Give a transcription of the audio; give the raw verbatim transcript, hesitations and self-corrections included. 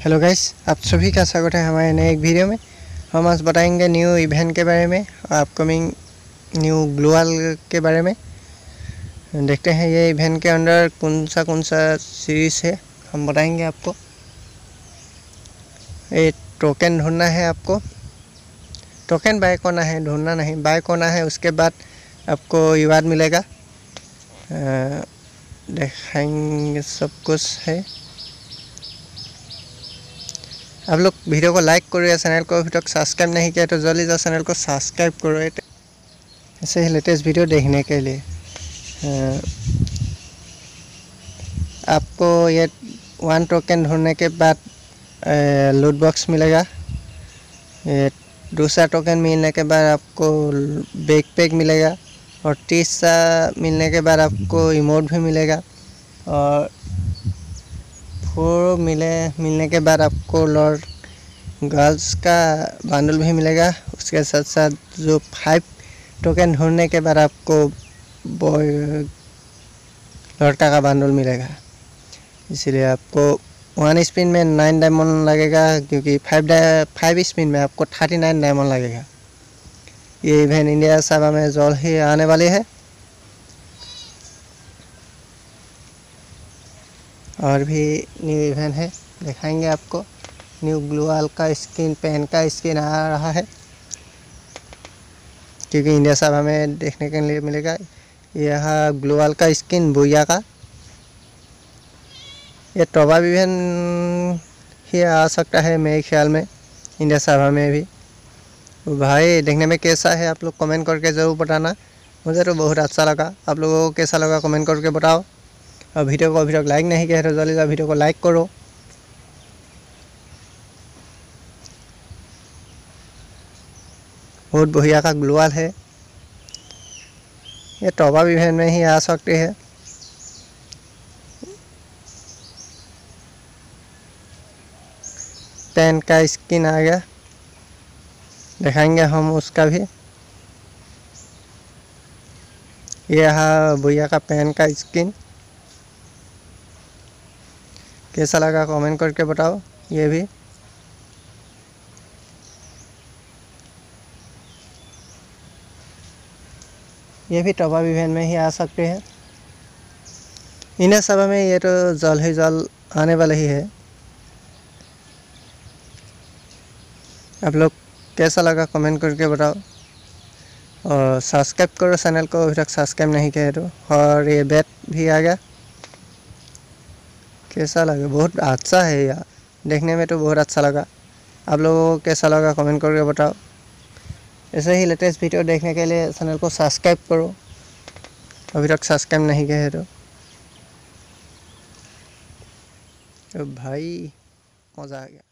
Hello guys, आप सभी का स्वागत है हमारे नए एक वीडियो में। हम आज बताएंगे न्यू इवेंट के बारे में, अपकमिंग न्यू ग्लोअल के बारे में। देखते हैं ये इवेंट के अंदर कौन सा कौन सा सीरीज है, हम बताएंगे आपको। ये टोकन ढूंढना है आपको, टोकन बाय करना है, ढूंढना नहीं, बाय करना है। उसके बाद आपको रिवार्ड मिलेगा। दिखाएंगे सब कुछ है। आप लोग वीडियो को लाइक करो या चैनल को अभी तक सब्सक्राइब नहीं किया तो जल्दी से चैनल को सब्सक्राइब करो ऐसे ही लेटेस्ट वीडियो देखने के लिए। आपको ये वन टोकन ढूंढने के बाद लूट बॉक्स मिलेगा। ये दूसरा टोकन मिलने के बाद आपको बैकपैक मिलेगा और तीसरा मिलने के बाद आपको इमोट भी मिलेगा और फोर मिले मिलने के बाद आपको लॉर्ड गर्ल्स का बंडल भी मिलेगा। उसके साथ साथ जो फाइव टोकन ढूंढने के बाद आपको बॉय लड़का का बंडल मिलेगा। इसलिए आपको वन स्पिन में नाइन डायमंड लगेगा, क्योंकि फाइव फाइव स्पिन में आपको थर्टी नाइन डायमंड लगेगा। ये इवेंट इंडिया सभा में जल्द ही आने वाली है। और भी न्यू इवेंट है, दिखाएंगे आपको। न्यू ग्लोअल का स्किन, पेन का स्किन आ रहा है, क्योंकि इंडिया सभा में देखने के लिए मिलेगा। यह ग्लोअल का स्किन बुया का, ये टॉबा इवेंट ही आ सकता है मेरे ख्याल में इंडिया सभा में भी। भाई देखने में कैसा है आप लोग कमेंट करके ज़रूर बताना। मुझे तो बहुत अच्छा लगा, आप लोगों को कैसा लगा कमेंट करके बताओ। और वीडियो को अभी तक लाइक नहीं किया है तो जल्दी से वीडियो को लाइक करो। बहुत बढ़िया का ग्लोअल है, ये टॉप इवेंट में ही आ सकते हैं। पेन का स्किन आ गया, दिखाएंगे हम उसका भी। यह भैया का पेन का स्किन कैसा लगा कमेंट करके बताओ। ये भी ये भी टॉप इवेंट में ही आ सकते हैं। इंडिया सभा में ये तो जल्द ही जल्द आने वाला ही है। आप लोग कैसा लगा कमेंट करके बताओ और सब्सक्राइब करो चैनल को अभी तक सब्सक्राइब नहीं किया है तो। और ये बैट भी आ गया, कैसा लगा? बहुत अच्छा है यार, देखने में तो बहुत अच्छा लगा। आप लोगों को कैसा लगा कमेंट करके बताओ। ऐसे ही लेटेस्ट वीडियो देखने के लिए चैनल को सब्सक्राइब करो अभी तक सब्सक्राइब नहीं किया है तो। तो भाई मज़ा आ गया।